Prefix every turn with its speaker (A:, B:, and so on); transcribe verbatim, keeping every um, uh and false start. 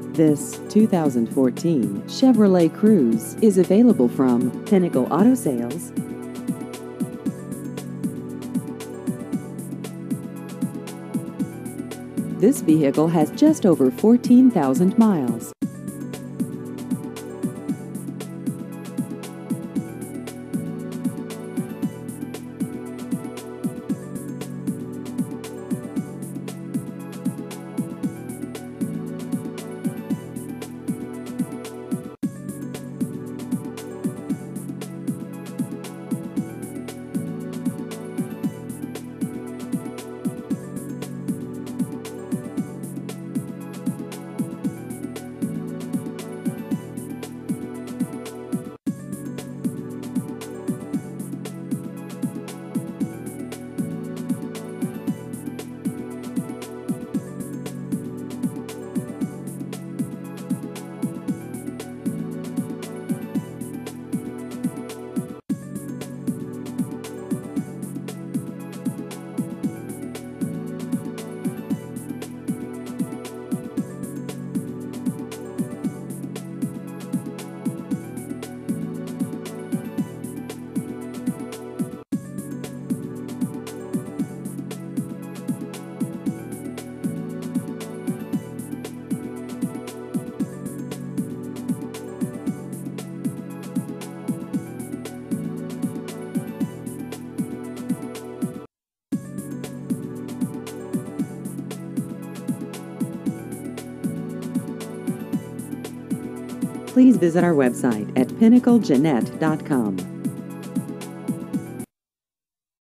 A: This two thousand fourteen Chevrolet Cruze is available from Pinnacle Auto Sales. This vehicle has just over fourteen thousand miles. Please visit our website at pinnacle jeanette dot com.